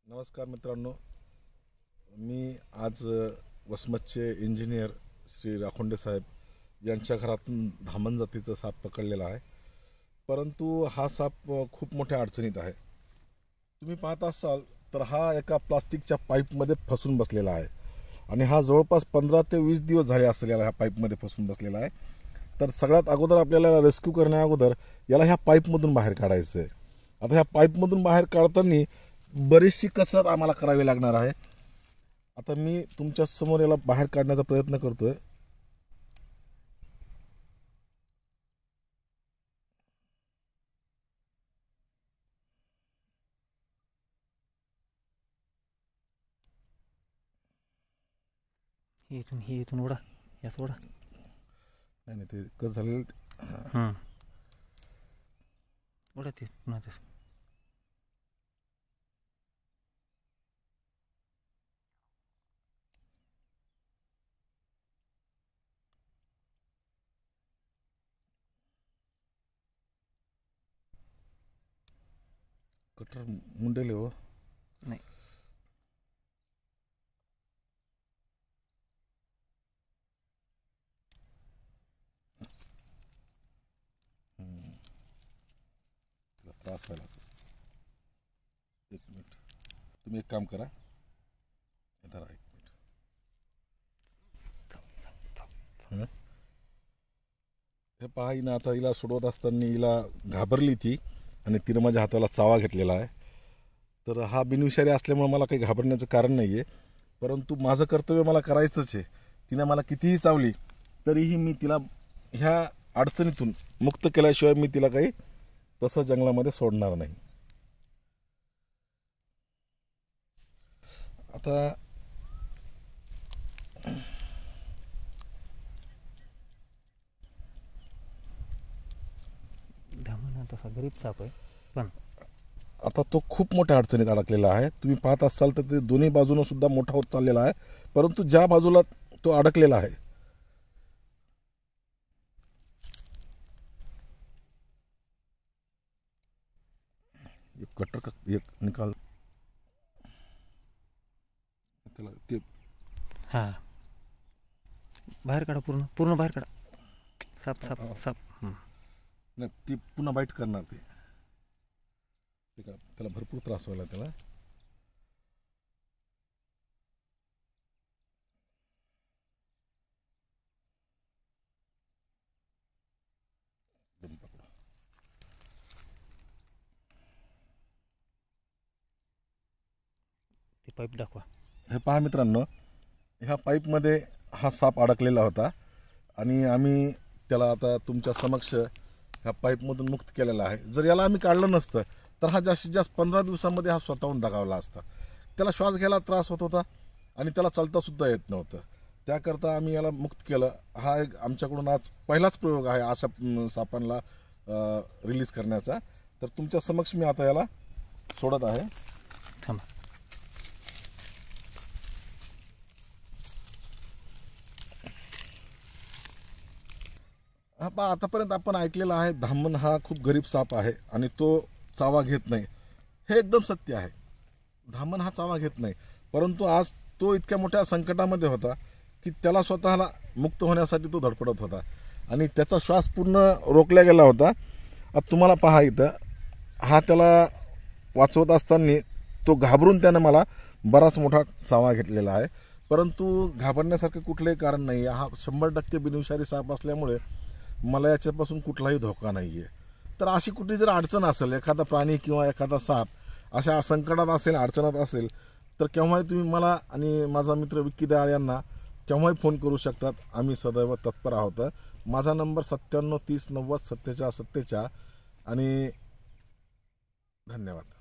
नमस्कार मित्रांनो, मी आज वसमतचे इंजिनियर श्री राखोंडे साहेब यांच्या घरातून धामण जातीचा साप पकडलेला आहे. परंतु हा साप खूप मोठ्या अडचणीत आहे. तुम्ही पाहत असाल तर हा एका प्लास्टिकच्या पाईपमध्ये फसून बसलेला आहे आणि हा जवळपास 15 ते 20 दिवस झाले असेल याला ह्या पाईपमध्ये फसून बसलेला आहे. तर सगळ्यात अगोदर आपल्याला रेस्क्यू करण्या अगोदर याला ह्या पाईपमधून बाहेर काढायचं आहे. आता ह्या पाईपमधून बाहेर काढताना बरीचशी कसरत आम्हाला करावी लागणार आहे. आता मी तुमच्या समोर याला बाहेर काढण्याचा प्रयत्न करतोय. इथून उडा, यात उडा. नाही ते कसं झालेलं उडा ते पुन्हा ते. कटर मुंडेले हो. नाही त्रास व्हायला असं. एक मिनिट, तुम्ही एक काम करा, इधर एक मिनिट. हे पहा, हिनं आता हिला सोडवत असताना हिला घाबरली ती आणि तिनं माझ्या हाताला चावा घेतलेला आहे. तर हा बिनविषारी असल्यामुळे मला काही घाबरण्याचं कारण नाही आहे. परंतु माझं कर्तव्य मला करायचंच आहे. तिनं मला कितीही चावली तरीही मी तिला ह्या अडचणीतून मुक्त केल्याशिवाय मी तिला काही तसं जंगलामध्ये सोडणार नाही. आता धामण तसा गरीब साप आहे, पण आता तो खूप मोठ्या अडचणीत अडकलेला आहे. तुम्ही पाहत असाल तर ते दोन्ही बाजूनं सुद्धा मोठा होत चाललेला आहे. परंतु ज्या बाजूला तो अडकलेला आहे कटर का एक निकाल त्याला ते हा बाहेर काढा, पूर्ण पूर्ण बाहेर काढा. साप साप साप. नाही, ती पुन्हा बाईट करणार ते. त्याला भरपूर त्रास व्हायला त्याला. ती पाईप दाखवा. हे पहा मित्रांनो, ह्या पाईपमध्ये हा साप अडकलेला होता आणि आम्ही त्याला आता तुमच्या समक्ष ह्या पाईपमधून मुक्त केलेला आहे. जर याला आम्ही काढलं नसतं तर हा जास्तीत जास्त 15 दिवसांमध्ये हा स्वतःहून दगावला असता. त्याला श्वास घ्यायला त्रास होत होता आणि त्याला चालता सुद्धा येत नव्हतं. त्याकरता आम्ही याला मुक्त केलं. हा एक आमच्याकडून आज पहिलाच प्रयोग आहे अशा सापांना रिलीज करण्याचा. तर तुमच्या समक्ष मी आता याला सोडत आहे. थांबा. हा पहा, आतापर्यंत आपण ऐकलेलं आहे धामण हा खूप गरीब साप आहे आणि तो चावा घेत नाही. हे एकदम सत्य आहे. धामण हा चावा घेत नाही. परंतु आज तो इतक्या मोठ्या संकटामध्ये होता की त्याला स्वतःला मुक्त होण्यासाठी तो धडपडत होता आणि त्याचा श्वास पूर्ण रोखला गेला होता. आता तुम्हाला पहा, इथं हा त्याला वाचवत असताना तो घाबरून त्यानं मला बराच मोठा चावा घेतलेला आहे. परंतु घाबरण्यासारखं कुठलंही कारण नाही. हा 100% बिनविषारी साप असल्यामुळे मला याच्यापासून कुठलाही धोका नाही आहे. तर अशी कुठली जर अडचण असेल, एखादा प्राणी किंवा एखादा साप अशा संकटात असेल, अडचणात असेल, तर केव्हाही तुम्ही मला आणि माझा मित्र विक्की दयाळ यांना केव्हाही फोन करू शकतात. आम्ही सदैव तत्पर आहोत. माझा नंबर 97 30 90 47 47 आणि धन्यवाद.